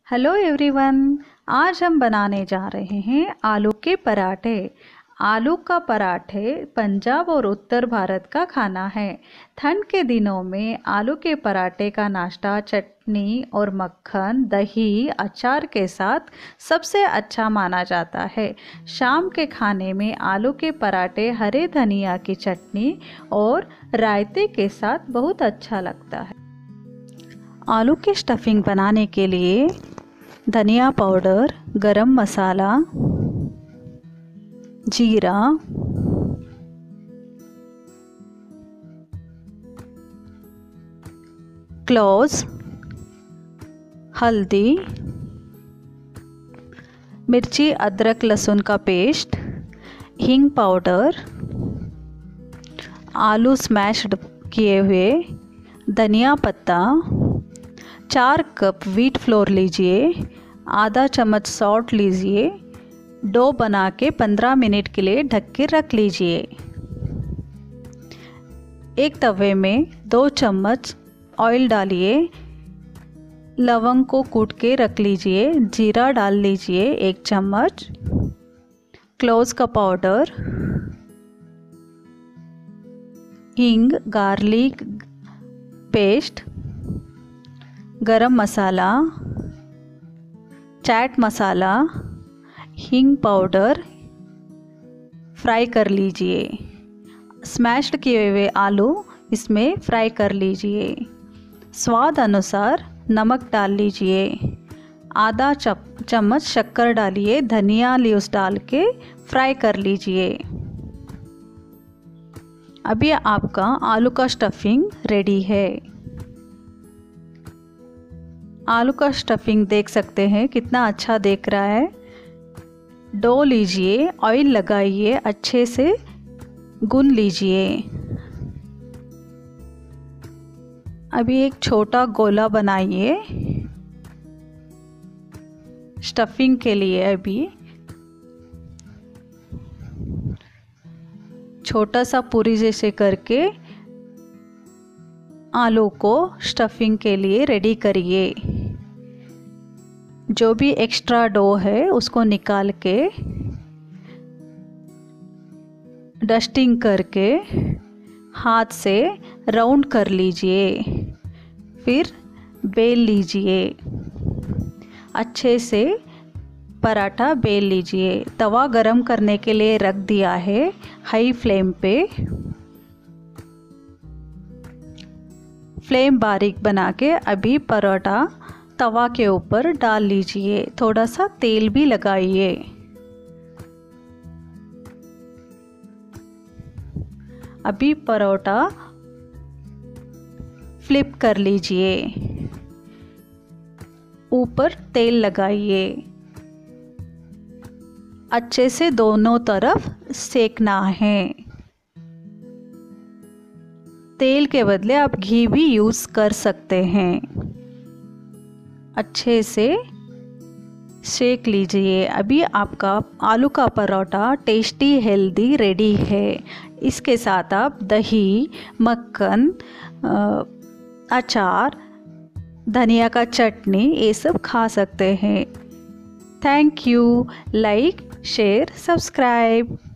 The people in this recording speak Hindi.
हेलो एवरीवन, आज हम बनाने जा रहे हैं आलू के पराठे। आलू का पराठे पंजाब और उत्तर भारत का खाना है। ठंड के दिनों में आलू के पराठे का नाश्ता चटनी और मक्खन, दही, अचार के साथ सबसे अच्छा माना जाता है। शाम के खाने में आलू के पराठे हरे धनिया की चटनी और रायते के साथ बहुत अच्छा लगता है। आलू की स्टफिंग बनाने के लिए धनिया पाउडर, गरम मसाला, जीरा, क्लोव्स, हल्दी, मिर्ची, अदरक लहसुन का पेस्ट, हींग पाउडर, आलू स्मैश्ड किए हुए, धनिया पत्ता, 4 कप व्हीट फ्लोर लीजिए, आधा चम्मच सॉल्ट लीजिए। डो बना के 15 मिनट के लिए ढक के रख लीजिए। एक तवे में 2 चम्मच ऑयल डालिए, लवंग को कूट के रख लीजिए, जीरा डाल लीजिए 1 चम्मच, क्लोव्स का पाउडर, हींग, गार्लिक पेस्ट, गरम मसाला, चाट मसाला, हींग पाउडर फ्राई कर लीजिए। स्मैश्ड किए हुए आलू इसमें फ्राई कर लीजिए। स्वाद अनुसार नमक डाल लीजिए। आधा चम्मच शक्कर डालिए, धनिया लीव्स डाल के फ्राई कर लीजिए। अभी आपका आलू का स्टफिंग रेडी है। आलू का स्टफिंग देख सकते हैं कितना अच्छा दिख रहा है। डो लीजिए, ऑयल लगाइए, अच्छे से गूंद लीजिए। अभी एक छोटा गोला बनाइए स्टफिंग के लिए। अभी छोटा सा पूरी जैसे करके आलू को स्टफिंग के लिए रेडी करिए। जो भी एक्स्ट्रा डो है उसको निकाल के डस्टिंग करके हाथ से राउंड कर लीजिए। फिर बेल लीजिए, अच्छे से पराठा बेल लीजिए। तवा गरम करने के लिए रख दिया है हाई फ्लेम पे। फ्लेम बारीक बना के अभी पराठा तवा के ऊपर डाल लीजिए। थोड़ा सा तेल भी लगाइए। अभी परोठा फ्लिप कर लीजिए, ऊपर तेल लगाइए। अच्छे से दोनों तरफ सेकना है। तेल के बदले आप घी भी यूज़ कर सकते हैं। अच्छे से सेक लीजिए। अभी आपका आलू का परोठा टेस्टी हेल्दी रेडी है। इसके साथ आप दही, मक्खन, अचार, धनिया का चटनी ये सब खा सकते हैं। Thank you. Like, share, subscribe.